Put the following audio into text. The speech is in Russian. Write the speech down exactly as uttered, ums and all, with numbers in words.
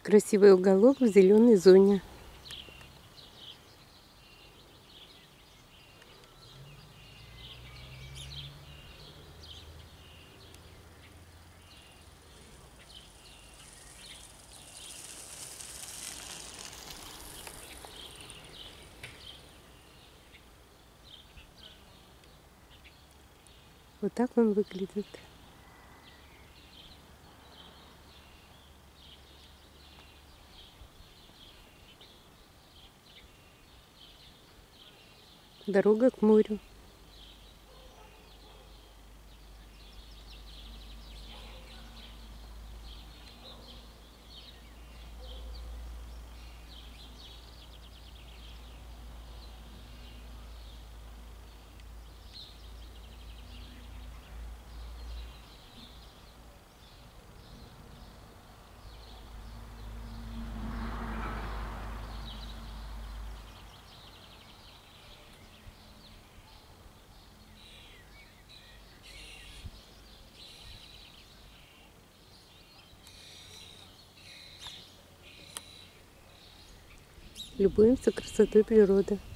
Красивый уголок в зеленой зоне. Вот так он выглядит. Дорога к морю. Любуемся красотой природы.